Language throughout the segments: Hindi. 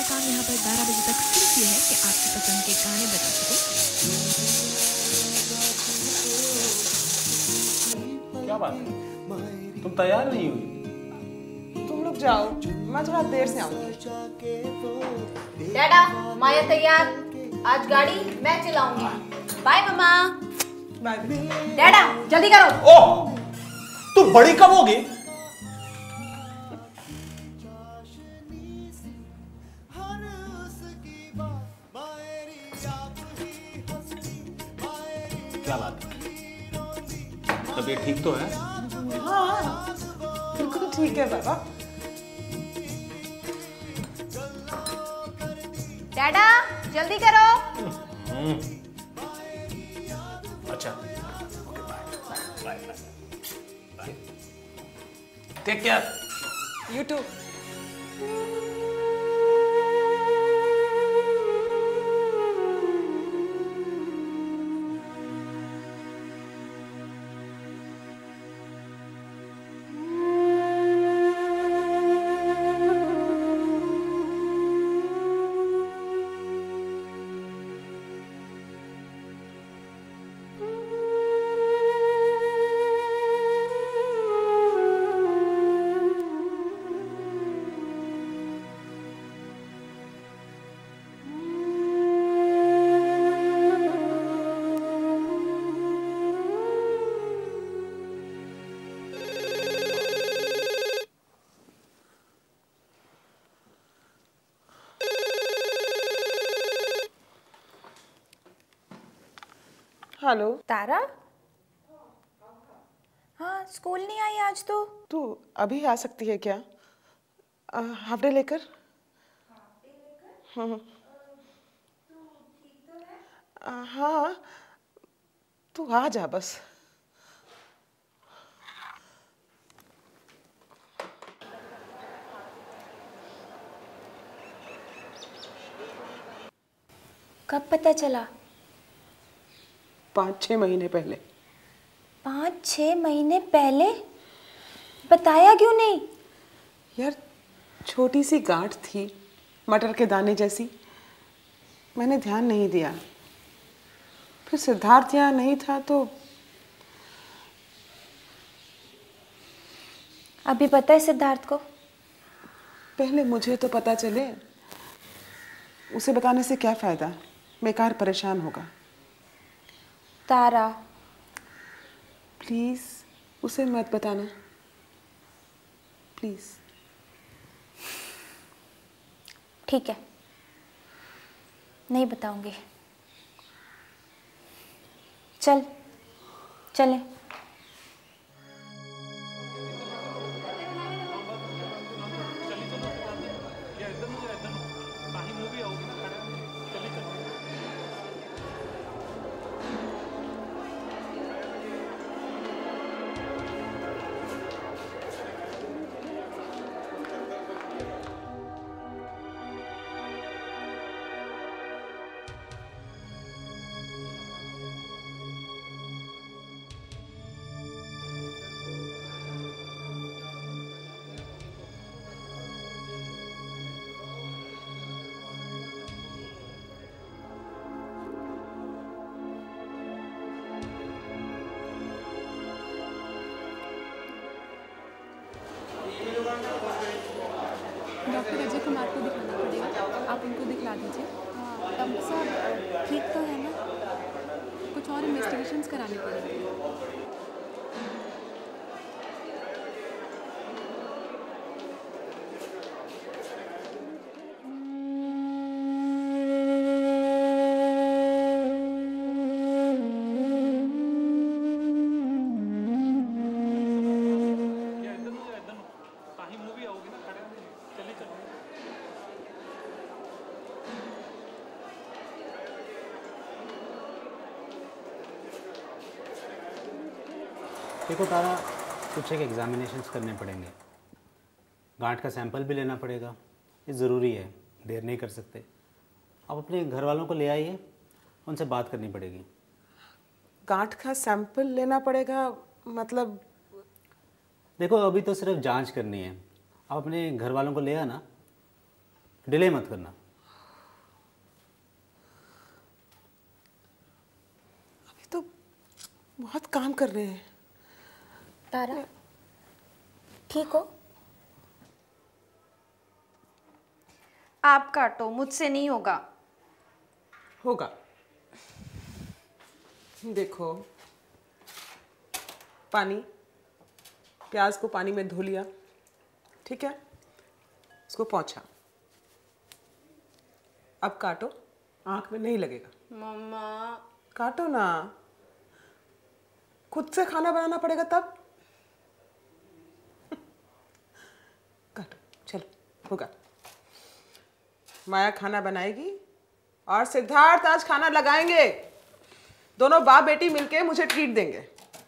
काम यहाँ पर 12 बजे तक सिर्फ ये है कि आपकी पसंद के गाने बजा सकूं। क्या बात है, तुम तैयार नहीं हुई? तुम लोग जाओ, मैं थोड़ा देर से आऊंगी। डैडा, माया तैयार, आज गाड़ी मैं चलाऊंगी। बाय मम्मा। बाय। डैडा जल्दी करो। ओह, तू बड़ी कब होगी? क्या बात है, तबीयत ठीक तो है? हाँ बिल्कुल ठीक है बाबा। डैडा जल्दी करो। अच्छा, bye bye. Take care. You too. Hello Tara, हाँ स्कूल नहीं आई आज तो? तू अभी आ सकती है क्या? हाफ डे लेकर? हाँ, तू आ जा बस। कब पता चला? 5-6 महीने पहले। 5-6 महीने पहले? बताया क्यों नहीं? यार छोटी सी गांठ थी, मटर के दाने जैसी, मैंने ध्यान नहीं दिया। फिर सिद्धार्थ यहाँ नहीं था तो। अभी पता है सिद्धार्थ को? पहले मुझे तो पता चले, उसे बताने से क्या फायदा, बेकार परेशान होगा। तारा प्लीज उसे मत बताना, प्लीज। ठीक है, नहीं बताऊंगी। चल चलें। डॉक्टर अजय कुमार को दिखाना पड़ेगा, आप उनको दिखला दीजिए। डॉक्टर साहब ठीक तो है ना? कुछ और इन्वेस्टिगेशंस कराने पड़ेंगे। देखो तारा, कुछ एक एग्जामिनेशंस करने पड़ेंगे, गांठ का सैंपल भी लेना पड़ेगा, ये ज़रूरी है, देर नहीं कर सकते। आप अपने घर वालों को ले आइए, उनसे बात करनी पड़ेगी। गांठ का सैंपल लेना पड़ेगा मतलब? देखो अभी तो सिर्फ जांच करनी है, आप अपने घर वालों को ले आना, डिले मत करना। अभी तो बहुत काम कर रहे हैं। तारा, ठीक हो? आप काटो, मुझसे नहीं होगा। होगा। देखो, पानी, प्याज को पानी में धो लिया, ठीक है, इसको पोंछा। अब काटो, आंख में नहीं लगेगा। मम्मा। काटो ना, खुद से खाना बनाना पड़ेगा तब। काटो, चलो, होगा। माया खाना बनाएगी और सिद्धार्थ आज खाना लगाएंगे। दोनों बाप बेटी मिलके मुझे ट्रीट देंगे।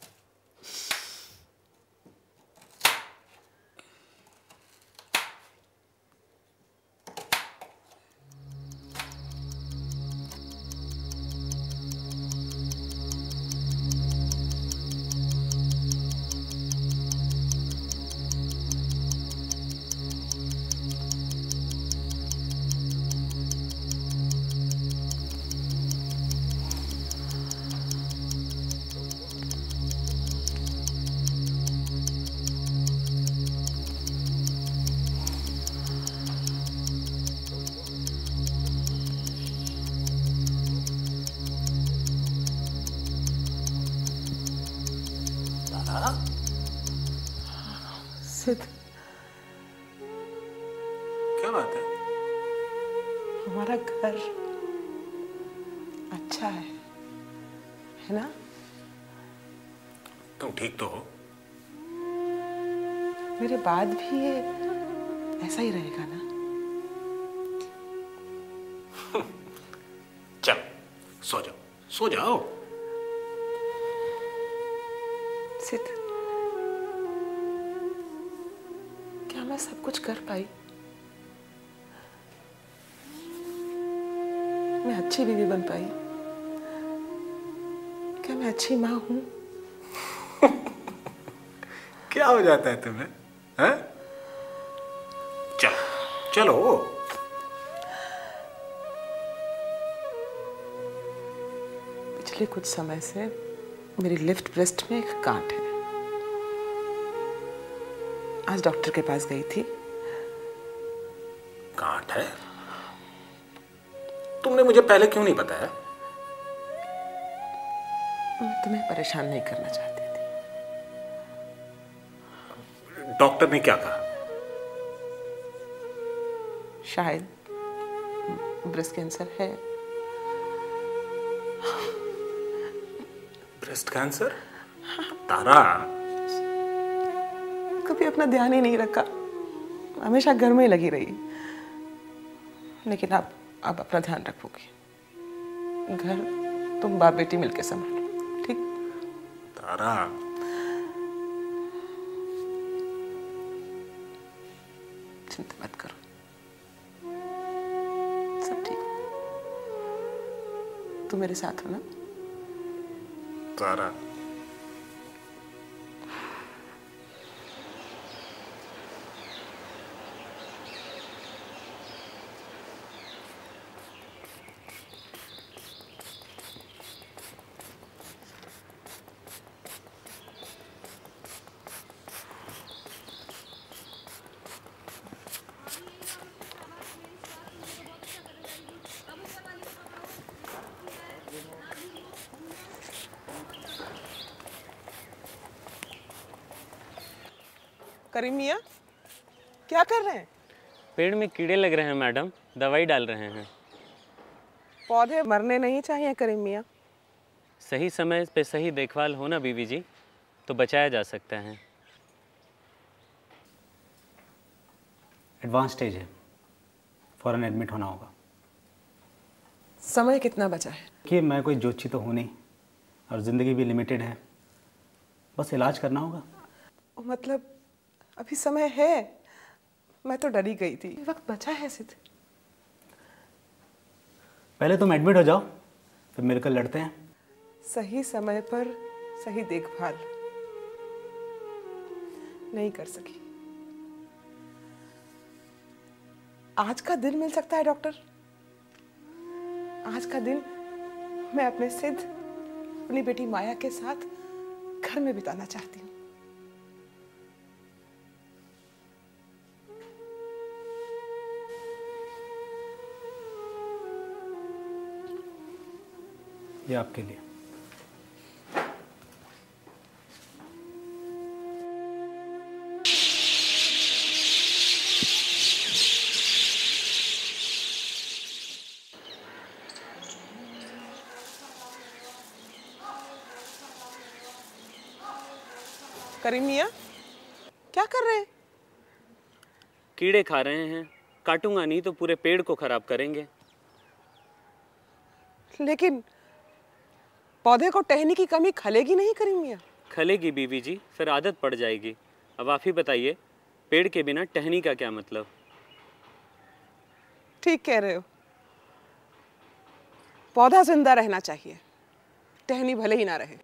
सिद्ध, क्या बात है? हमारा घर अच्छा है ना? तुम ठीक तो हो? मेरे बाद भी ये ऐसा ही रहेगा ना? चल, सो जाओ, सो जाओ। सिद्ध, क्या मैं सब कुछ कर पाई? मैं अच्छी बीवी बन पाई? क्या मैं अच्छी माँ हूं? क्या हो जाता है तुम्हें? हैं? चलो, चलो। पिछले कुछ समय से मेरी लेफ्ट ब्रेस्ट में एक गांठ है। आज डॉक्टर के पास गई थी। गांठ है? तुमने मुझे पहले क्यों नहीं बताया? मैं तुम्हें परेशान नहीं करना चाहती थी। डॉक्टर ने क्या कहा? शायद ब्रेस्ट कैंसर है। Breast cancer? तारा, कभी अपना ध्यान ही नहीं रखा, हमेशा घर में ही लगी रही। लेकिन अब अपना ध्यान रखोगी। घर तुम बाप बेटी मिलके संभालो, ठीक? तारा, चिंता मत करो, सब ठीक। तुम मेरे साथ हो ना? तारा, करीम मियाँ, क्या कर रहे हैं? पेड़ में कीड़े लग रहे हैं मैडम, दवाई डाल रहे हैं। पौधे मरने नहीं चाहिए करीम मियाँ। सही समय पे सही देखभाल हो ना बीवी जी, तो बचाया जा सकता है। एडवांस स्टेज है, फ़ौरन एडमिट होना होगा। समय कितना बचा है? कि मैं कोई ज्योतिषी तो हूँ नहीं और ज़िंदगी भी लिमिटेड है, बस इलाज करना होगा। मतलब अभी समय है? मैं तो डरी गई थी। वक्त बचा है सिद्ध। पहले तुम एडमिट हो जाओ, फिर मिलकर लड़ते हैं। सही समय पर सही देखभाल नहीं कर सकी। आज का दिन मिल सकता है डॉक्टर? आज का दिन मैं अपने सिद्ध, अपनी बेटी माया के साथ घर में बिताना चाहती हूँ। ये आपके लिए। करीम मियाँ, क्या कर रहे हैं? कीड़े खा रहे हैं, काटूंगा नहीं तो पूरे पेड़ को खराब करेंगे। लेकिन पौधे को टहनी की कमी खलेगी नहीं करीम मियाँ? खलेगी बीवी जी, फिर आदत पड़ जाएगी। अब आप ही बताइए, पेड़ के बिना टहनी का क्या मतलब? ठीक कह रहे हो, पौधा जिंदा रहना चाहिए, टहनी भले ही ना रहे।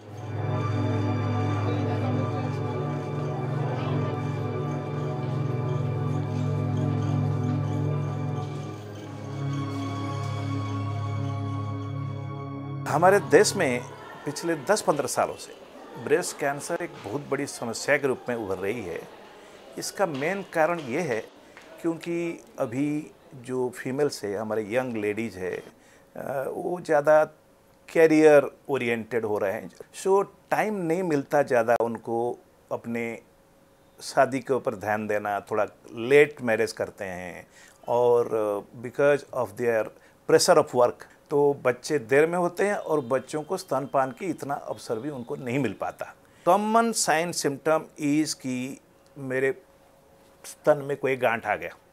हमारे देश में पिछले 10-15 सालों से ब्रेस्ट कैंसर एक बहुत बड़ी समस्या के रूप में उभर रही है। इसका मेन कारण ये है क्योंकि अभी जो फीमेल्स है, हमारे यंग लेडीज़ है, वो ज़्यादा कैरियर ओरिएंटेड हो रहे हैं। सो टाइम नहीं मिलता ज़्यादा उनको अपने शादी के ऊपर ध्यान देना, थोड़ा लेट मैरिज करते हैं और because of their pressure of work तो बच्चे देर में होते हैं और बच्चों को स्तनपान की इतना अवसर भी उनको नहीं मिल पाता। कॉमन साइन सिम्टम इज़ कि मेरे स्तन में कोई गांठ आ गया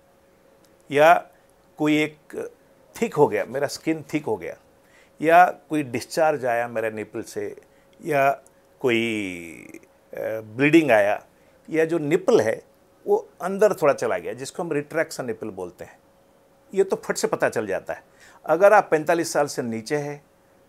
या कोई एक थिक हो गया, मेरा स्किन थिक हो गया, या कोई डिस्चार्ज आया मेरे निपल से, या कोई ब्लीडिंग आया, या जो निपल है वो अंदर थोड़ा चला गया, जिसको हम रिट्रैक्शन निपल बोलते हैं। ये तो फट से पता चल जाता है। अगर आप 45 साल से नीचे है,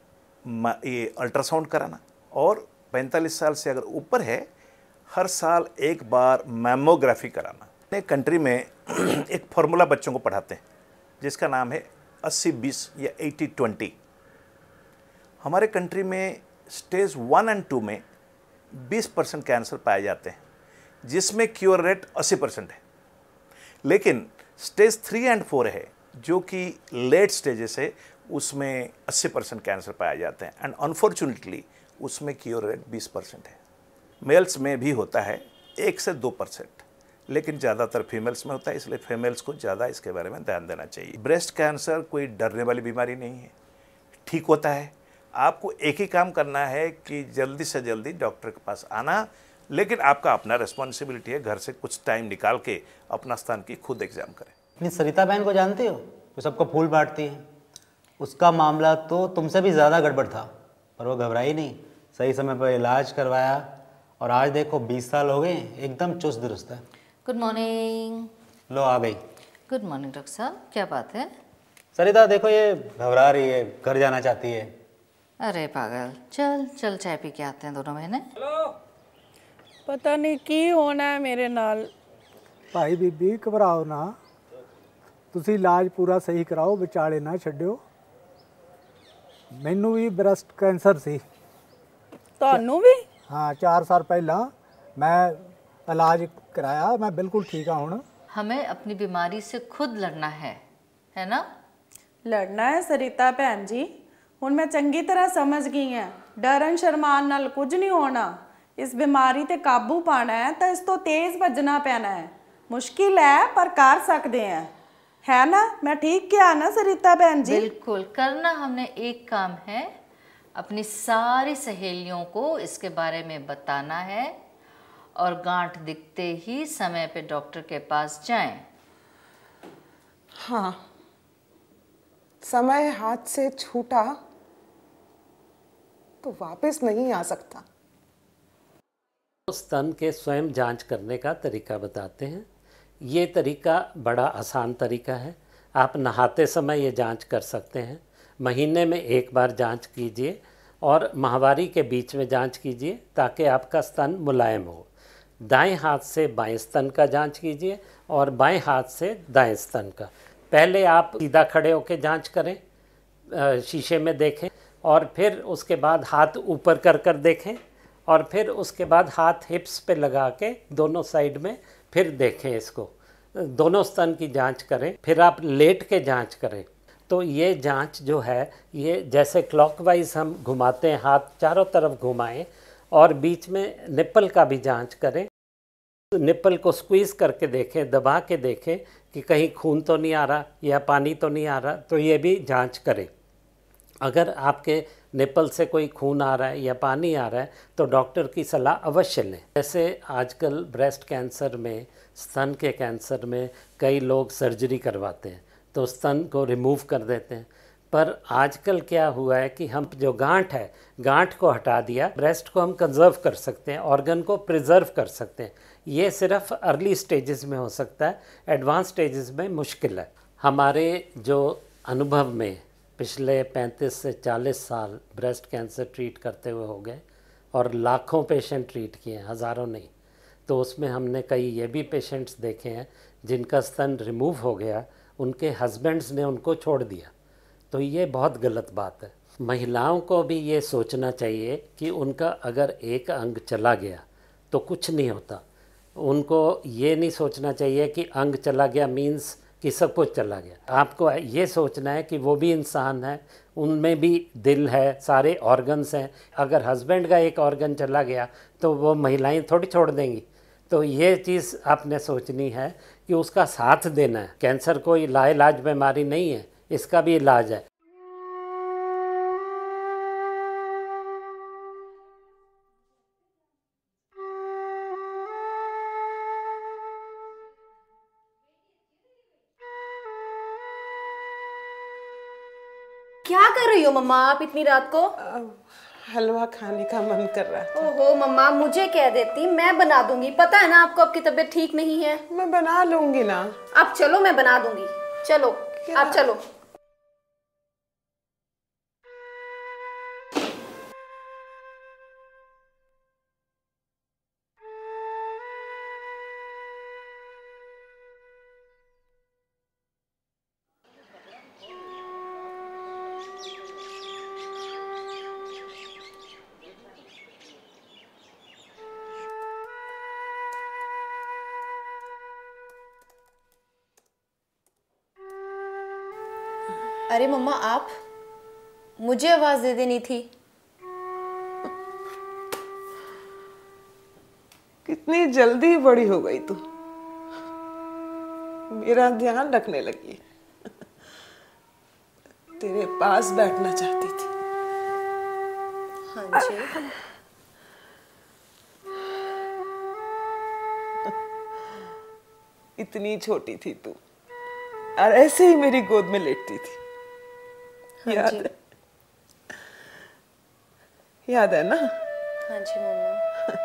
ये अल्ट्रासाउंड कराना, और 45 साल से अगर ऊपर है, हर साल एक बार मैमोग्राफी कराना। एक कंट्री में एक फॉर्मूला बच्चों को पढ़ाते हैं जिसका नाम है 80-20 या 80-20। हमारे कंट्री में स्टेज 1 और 2 में 20% कैंसर पाए जाते हैं, जिसमें क्योर रेट 80% है। लेकिन स्टेज 3 और 4 है जो कि लेट स्टेजेस है, उसमें 80% कैंसर पाए जाते हैं, एंड अनफॉर्चुनेटली उसमें क्योर रेट 20% है। मेल्स में भी होता है 1 से 2%, लेकिन ज़्यादातर फीमेल्स में होता है, इसलिए फीमेल्स को ज़्यादा इसके बारे में ध्यान देना चाहिए। ब्रेस्ट कैंसर कोई डरने वाली बीमारी नहीं है, ठीक होता है। आपको एक ही काम करना है कि जल्दी से जल्दी डॉक्टर के पास आना, लेकिन आपका अपना रिस्पॉन्सिबिलिटी है घर से कुछ टाइम निकाल के अपना स्तन की खुद एग्जाम करें। अपनी सरिता बहन को जानते हो, वो सबको फूल बांटती है। उसका मामला तो तुमसे भी ज़्यादा गड़बड़ था, पर वो घबराई नहीं, सही समय पर इलाज करवाया और आज देखो 20 साल हो गए, एकदम चुस्त दुरुस्त है। Good morning. लो आ गई। गुड मॉर्निंग डॉक्टर साहब, क्या बात है? सरिता देखो ये घबरा रही है, घर जाना चाहती है। अरे पागल, चल चल चाय पी के आते हैं दोनों बहनें। पता नहीं की होना है मेरे नाल। भाई बीबी घबराओ ना, तुसी इलाज पूरा सही कराओ, विचाले ना छड्डियो। मैनू भी ब्रेस्ट कैंसर सी। ਤੁਹਾਨੂੰ भी? हाँ 4 साल पहला मैं इलाज कराया, मैं बिल्कुल ठीक हाँ हुण। हमें अपनी बीमारी से खुद लड़ना है ना? लड़ना है सरिता भैन जी, हुण मैं चंगी तरह समझ गई हाँ। डरन शर्मान नाल कुछ नहीं होना। इस बीमारी ते काबू पाना है तो इस तो तेज भजना पैना है। मुश्किल है पर कर सकते हैं, है ना? मैं ठीक क्या ना सरिता बहन जी? बिल्कुल। करना हमने एक काम है, अपनी सारी सहेलियों को इसके बारे में बताना है और गांठ दिखते ही समय पे डॉक्टर के पास जाएं। हाँ, समय हाथ से छूटा तो वापस नहीं आ सकता। स्तन के स्वयं जांच करने का तरीका बताते हैं। ये तरीका बड़ा आसान तरीका है। आप नहाते समय ये जांच कर सकते हैं। महीने में एक बार जांच कीजिए और माहवारी के बीच में जांच कीजिए ताकि आपका स्तन मुलायम हो। दाएं हाथ से बाएं स्तन का जांच कीजिए और बाएं हाथ से दाएं स्तन का। पहले आप सीधा खड़े होकर जांच करें, शीशे में देखें, और फिर उसके बाद हाथ ऊपर कर कर देखें, और फिर उसके बाद हाथ हिप्स पे लगा के दोनों साइड में फिर देखें इसको, दोनों स्तन की जांच करें। फिर आप लेट के जांच करें। तो ये जांच जो है, ये जैसे क्लॉकवाइज हम घुमाते हैं, हाथ चारों तरफ घुमाएं और बीच में निप्पल का भी जांच करें। निप्पल को स्क्वीज़ करके देखें, दबा के देखें कि कहीं खून तो नहीं आ रहा या पानी तो नहीं आ रहा, तो ये भी जांच करें। अगर आपके निप्पल से कोई खून आ रहा है या पानी आ रहा है तो डॉक्टर की सलाह अवश्य लें। जैसे आजकल ब्रेस्ट कैंसर में, स्तन के कैंसर में कई लोग सर्जरी करवाते हैं तो स्तन को रिमूव कर देते हैं, पर आजकल क्या हुआ है कि हम जो गांठ है, गांठ को हटा दिया। ब्रेस्ट को हम कंजर्व कर सकते हैं, ऑर्गन को प्रिजर्व कर सकते हैं। ये सिर्फ अर्ली स्टेजेस में हो सकता है, एडवांस स्टेजेस में मुश्किल है। हमारे जो अनुभव में पिछले 35 से 40 साल ब्रेस्ट कैंसर ट्रीट करते हुए हो गए और लाखों पेशेंट ट्रीट किए हैं, हज़ारों नहीं। तो उसमें हमने कई ये भी पेशेंट्स देखे हैं जिनका स्तन रिमूव हो गया, उनके हस्बैंड्स ने उनको छोड़ दिया। तो ये बहुत गलत बात है। महिलाओं को भी ये सोचना चाहिए कि उनका अगर एक अंग चला गया तो कुछ नहीं होता। उनको ये नहीं सोचना चाहिए कि अंग चला गया मीन्स कि सब कुछ चला गया। आपको ये सोचना है कि वो भी इंसान है, उनमें भी दिल है, सारे ऑर्गन्स हैं। अगर हस्बैंड का एक ऑर्गन चला गया तो वो महिलाएं थोड़ी छोड़ देंगी। तो ये चीज़ आपने सोचनी है कि उसका साथ देना है। कैंसर कोई लाइलाज बीमारी नहीं है, इसका भी इलाज है। क्या कर रही हो मम्मा आप इतनी रात को? हलवा खाने का मन कर रहा था। ओहो मम्मा, मुझे कह देती, मैं बना दूंगी। पता है ना आपको आपकी तबीयत ठीक नहीं है। मैं बना लूंगी ना। आप चलो, मैं बना दूंगी। चलो आप चलो। अरे मम्मा, आप मुझे आवाज दे देनी थी। कितनी जल्दी बड़ी हो गई तू, मेरा ध्यान रखने लगी। तेरे पास बैठना चाहती थी। हाँ जी। इतनी छोटी थी तू और ऐसे ही मेरी गोद में लेटती थी। हाँ याद जी। है? याद है ना? हाँ जी मम्मा।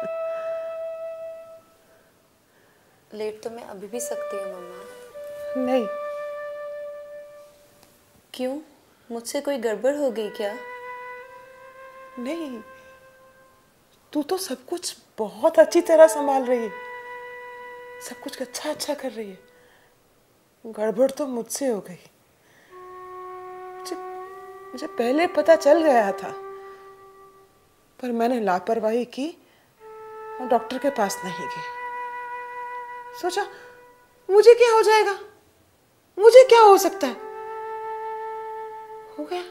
लेट तो मैं अभी भी सकती हूँ मम्मा। नहीं। क्यों? मुझसे कोई गड़बड़ हो गई क्या? नहीं, तू तो सब कुछ बहुत अच्छी तरह संभाल रही है, सब कुछ अच्छा अच्छा कर रही है। गड़बड़ तो मुझसे हो गई। मुझे पहले पता चल गया था, पर मैंने लापरवाही की और डॉक्टर के पास नहीं गई। सोचा मुझे क्या हो जाएगा, मुझे क्या हो सकता है। हो गया।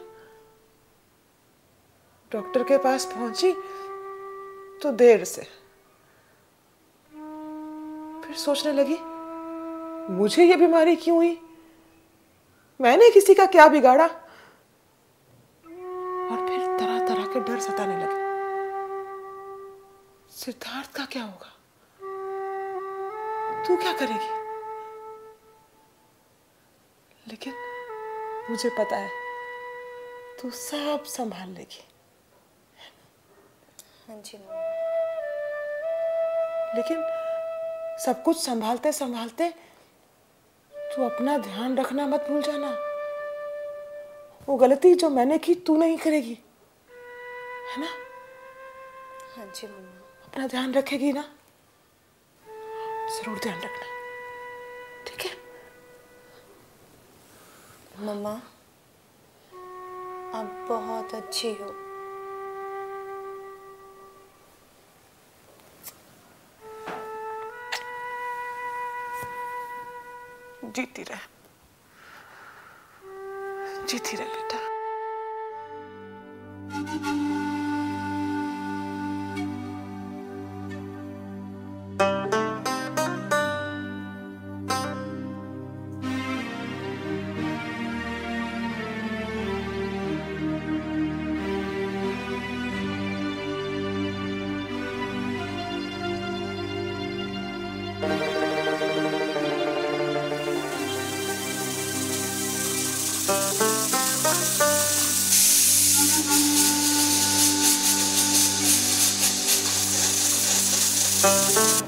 डॉक्टर के पास पहुंची तो देर से। फिर सोचने लगी मुझे ये बीमारी क्यों हुई, मैंने किसी का क्या बिगाड़ा। और फिर तरह तरह के डर सताने लगे। सिद्धार्थ का क्या होगा, तू क्या करेगी। लेकिन मुझे पता है तू सब संभाल लेगी। हाँ जी मम्मा। लेकिन सब कुछ संभालते संभालते तू अपना ध्यान रखना मत भूल जाना। वो गलती जो मैंने की तू नहीं करेगी, है ना? हाँ जी मम्मा। अपना ध्यान रखेगी ना? जरूर ध्यान रखना, ठीक है? मम्मा, आप बहुत अच्छी हो। जीती रहे, जीती रहे बेटा। Thank you.